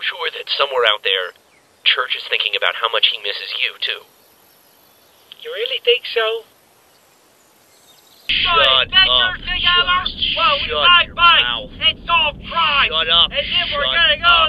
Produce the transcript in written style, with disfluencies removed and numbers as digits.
sure that somewhere out there, Church is thinking about how much he misses you, too. You really think so? Shut up. Well, we Shut ride your bikes mouth. and solve crime. Shut up. And then we're Shut gonna go